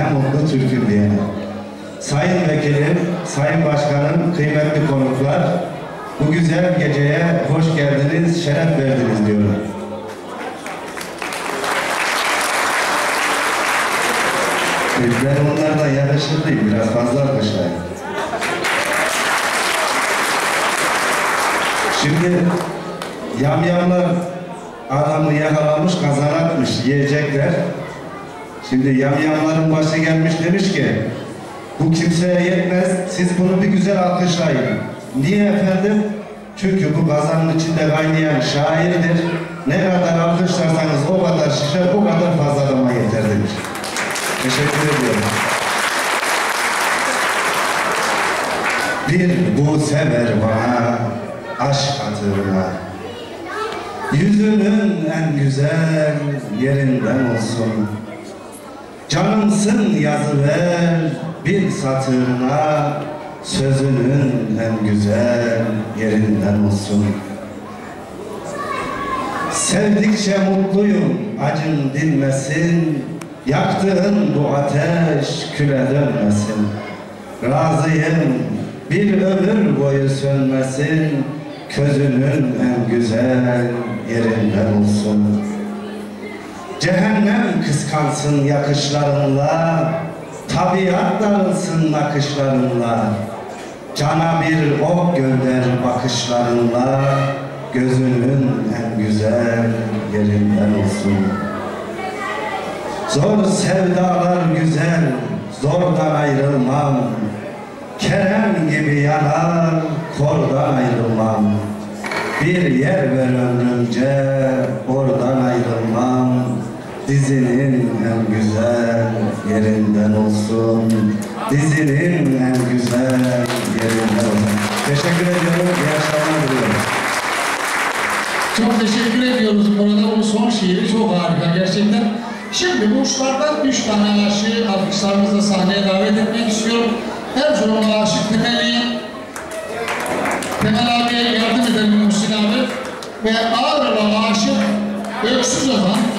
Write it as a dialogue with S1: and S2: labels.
S1: ne mutlu Türk'üm diyene. Sayın Vekilim, Sayın Başkanım, kıymetli konuklar, bu güzel geceye hoş geldiniz, şeref verdiniz diyorum. Ben onlarla yarışırlıyım, biraz fazla alkışlayın. Şimdi yamyamlar adamı yakalamış, kazanatmış, yiyecekler. Şimdi yamyamların başı gelmiş demiş ki, bu kimseye yetmez, siz bunu bir güzel alkışlayın. Niye efendim? Çünkü bu kazanın içinde kaynayan şairdir. Ne kadar alkışlarsanız o kadar şişer, o kadar fazla adama yeter demiş. Teşekkür ediyorum. Bir bu sever bana, aşk hatırına. Yüzünün en güzel yerinden olsun. Canımsın yazıver bir satırına, sözünün en güzel yerinden olsun. Sevdikçe mutluyum, acın dinmesin, yaktığın bu ateş küle dönmesin. Razıyım bir ömür boyu sönmesin, közünün en güzel yerinden olsun. Cehennem kıskansın yakışlarınla, tabiat darılsın nakışlarınla. Cana bir ok gönder bakışlarınla, gözünün en güzel yerinden olsun. Zor sevdalar güzel, zordan ayrılmam. Kerem gibi yanar, kordan ayrılmam. Bir yer ver ömrümce, oradan ayrılmam. Dizinin en güzel yerinden olsun. Dizinin en güzel yerinden olsun. Teşekkür ediyorum, iyi akşamlar diliyorum.
S2: Çok teşekkür ediyoruz. Burada bu son şiiri çok harika gerçekten. Şimdi Burçlardan 3 tane aşığı alkışlarımızla sahneye davet etmek istiyorum. Erzurumlu aşık Temeli'ye, Temel abiye yardım edelim Muhsin abi ve Ağrı'la aşık Öksüz Ozan.